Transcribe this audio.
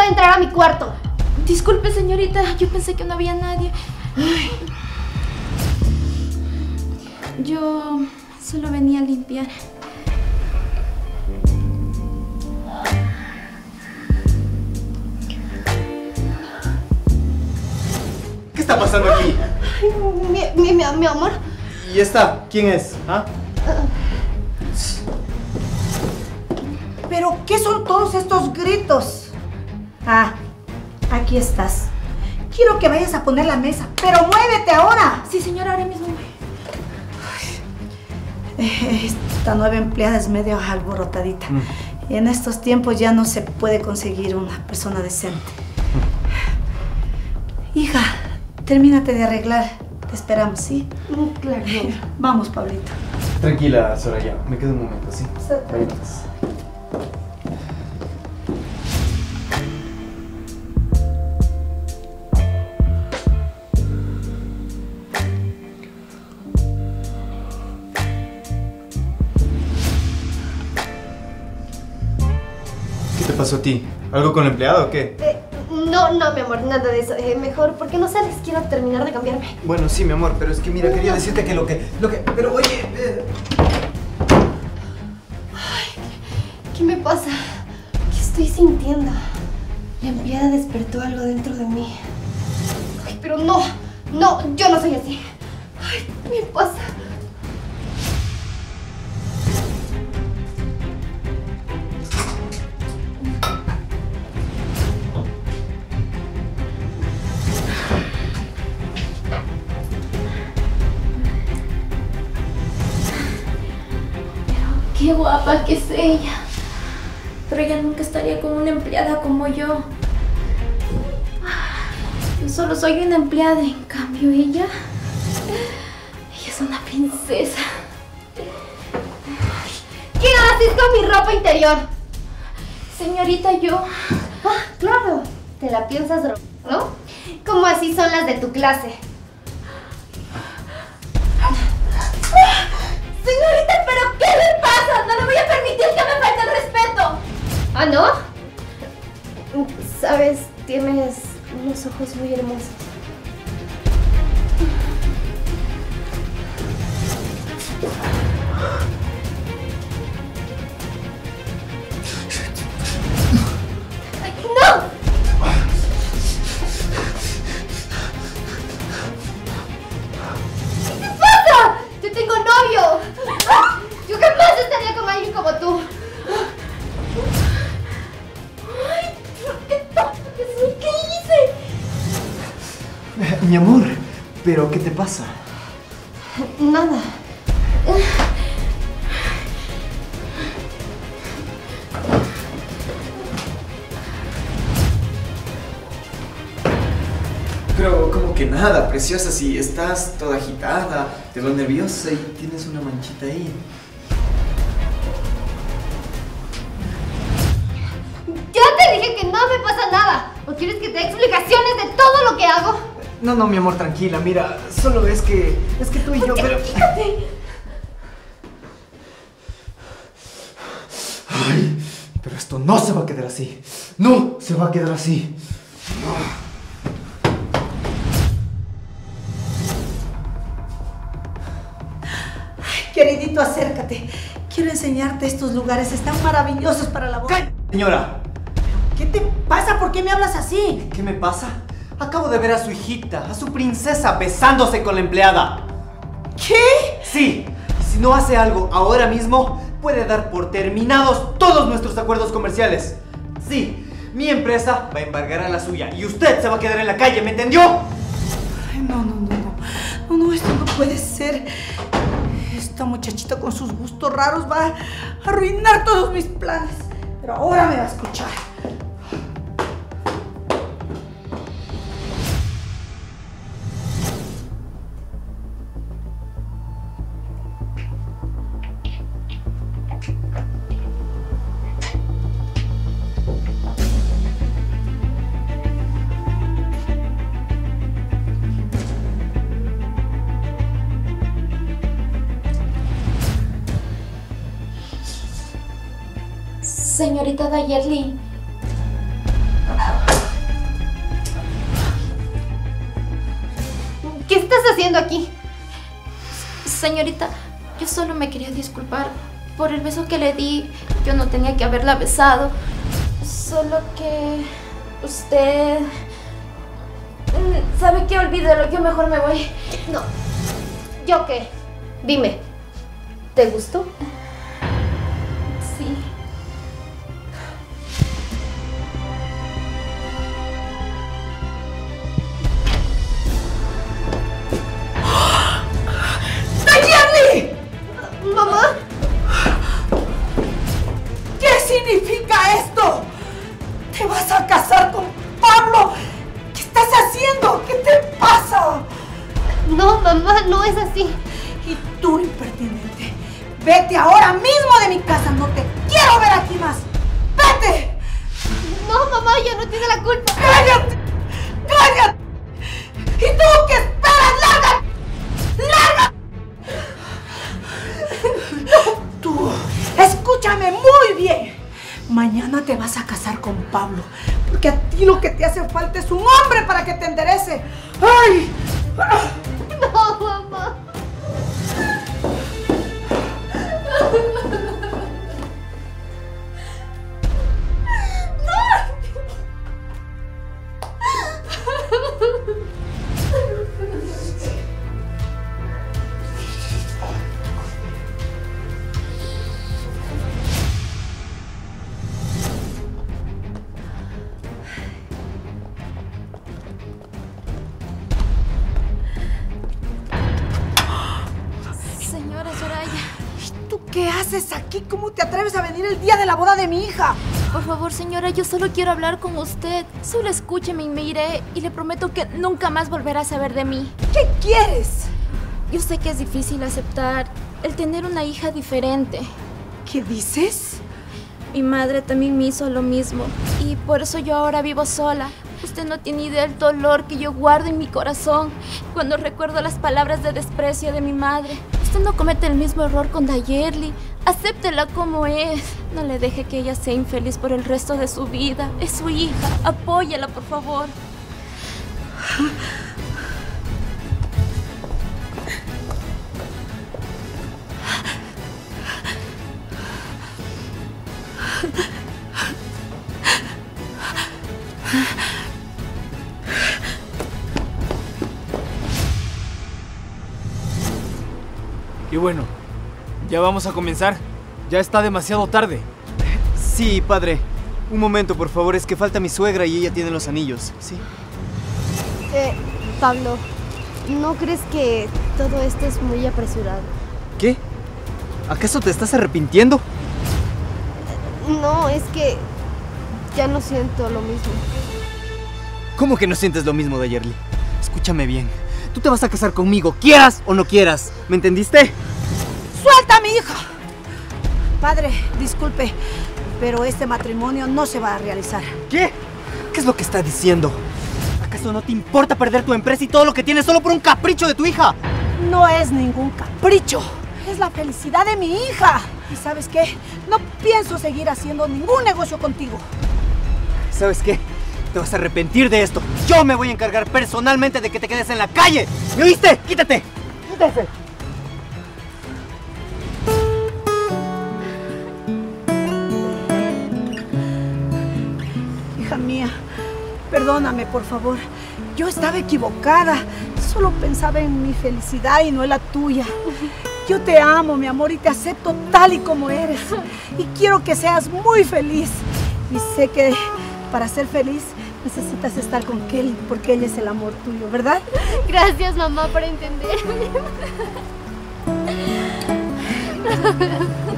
puede entrar a mi cuarto. Disculpe, señorita, yo pensé que no había nadie. Ay. Yo solo venía a limpiar. ¿Qué está pasando aquí? Ay, mi amor. ¿Y esta? ¿Quién es? ¿Ah? ¿Pero qué son todos estos gritos? Ah, aquí estás. Quiero que vayas a poner la mesa, pero muévete ahora. Sí, señora, ahora mismo. Esta nueva empleada es medio alborotadita. Y en estos tiempos ya no se puede conseguir una persona decente. Hija, termínate de arreglar. Te esperamos, ¿sí? Claro. Vamos, Pablito. Tranquila, Soraya. Me quedo un momento, ¿sí? Sí. Vámonos. ¿Qué te pasó a ti? ¿Algo con el empleado o qué? No, mi amor, nada de eso. Mejor, ¿por qué no sales? Quiero terminar de cambiarme. Bueno, sí, mi amor, pero es que mira, quería decirte que lo que... Pero oye... Ay, ¿qué me pasa? ¿Qué estoy sintiendo? La empleada despertó algo dentro de mí. Ay, pero no, yo no soy así. Ay, ¿qué me pasa? Qué guapa que es ella. Pero ella nunca estaría con una empleada como yo. Yo solo soy una empleada, en cambio ella es una princesa. ¿Qué haces con mi ropa interior? Señorita, yo... Ah, claro. Te la piensas drogar, ¿no? Como así son las de tu clase. Señorita, ¿pero qué le pasa? No le voy a permitir que me falte el respeto. ¿Ah, no? Sabes, tienes unos ojos muy hermosos. ¡No! ¿Qué te pasa? Yo tengo novio. Yo jamás estaría con alguien como tú. Ay, qué tonta que soy. ¿Qué hice? Mi amor, ¿pero qué te pasa? Nada. Pero, ¿cómo que nada, preciosa? Si estás toda agitada, te veo nerviosa y tienes una manchita ahí. Ya te dije que no me pasa nada. ¿O quieres que te dé explicaciones de todo lo que hago? No, mi amor, tranquila, mira, solo es que tú y yo, pero... Fíjate. Ay, pero esto no se va a quedar así. No se va a quedar así. Queridito, acércate. Quiero enseñarte estos lugares. Están maravillosos para la boda. ¡Cállate, señora! ¿Qué te pasa? ¿Por qué me hablas así? ¿Qué me pasa? Acabo de ver a su hijita, a su princesa, besándose con la empleada. ¿Qué? Sí, y si no hace algo ahora mismo, puede dar por terminados todos nuestros acuerdos comerciales. Sí, mi empresa va a embargar a la suya y usted se va a quedar en la calle, ¿me entendió? Ay, no, esto no puede ser. Esta muchachita con sus gustos raros va a arruinar todos mis planes. Pero ahora me va a escuchar. Señorita Dayerly. haciendo aquí? Señorita, yo solo me quería disculpar por el beso que le di. Yo no tenía que haberla besado. Solo que... usted... ¿sabe qué? Olvídelo, yo mejor me voy. No. ¿Yo qué? Dime. ¿Te gustó? Sí. ¡Nayeli! ¿Mamá? ¿Qué significa esto? ¿Te vas a casar con Pablo? ¿Qué estás haciendo? ¿Qué te pasa? No, mamá, no es así. Y tú, impertinente, vete ahora mismo de mi casa. No te quiero ver aquí más. ¡Vete! No, mamá, ella no tiene la culpa. ¡Cállate! ¡Cállate! ¿Y tú qué esperas? ¡Larga! ¡Larga! Tú, escúchame muy bien. Mañana te vas a casar con Pablo, porque a ti lo que te hace falta es un hombre para que te enderece. ¡Ay! No, mamá. Señora Soraya, ¿Tú qué haces aquí? ¿Cómo te atreves a venir el día de la boda de mi hija? por favor, señora, yo solo quiero hablar con usted. Solo escúcheme y me iré, y le prometo que nunca más volverá a saber de mí. ¿Qué quieres? Yo sé que es difícil aceptar el tener una hija diferente. ¿Qué dices? Mi madre también me hizo lo mismo, y por eso yo ahora vivo sola. Usted no tiene idea del dolor que yo guardo en mi corazón cuando recuerdo las palabras de desprecio de mi madre. Usted no comete el mismo error con Nayeli. Acéptela como es. No le deje que ella sea infeliz por el resto de su vida. Es su hija. Apóyala, por favor. Y bueno, ya vamos a comenzar. Ya está demasiado tarde. Sí, padre. Un momento, por favor, es que falta mi suegra y ella tiene los anillos, ¿sí? Pablo, ¿no crees que todo esto es muy apresurado? ¿Qué? ¿Acaso te estás arrepintiendo? No, es que ya no siento lo mismo. ¿Cómo que no sientes lo mismo de Nayeli? Escúchame bien. Tú te vas a casar conmigo, quieras o no quieras. ¿Me entendiste? ¡Suelta a mi hija! Padre, disculpe, pero este matrimonio no se va a realizar. ¿Qué? ¿Qué es lo que está diciendo? ¿Acaso no te importa perder tu empresa y todo lo que tienes solo por un capricho de tu hija? No es ningún capricho. Es la felicidad de mi hija. ¿Y sabes qué? No pienso seguir haciendo ningún negocio contigo. ¿Sabes qué? Te vas a arrepentir de esto. Yo me voy a encargar personalmente de que te quedes en la calle. ¿Me oíste? ¡Quítate! ¡Quítese! Hija mía, perdóname, por favor. Yo estaba equivocada. Solo pensaba en mi felicidad y no en la tuya. Yo te amo, mi amor, y te acepto tal y como eres. Y quiero que seas muy feliz. Y sé que para ser feliz necesitas estar con Kelly, porque ella es el amor tuyo, ¿verdad? Gracias, mamá, por entenderme.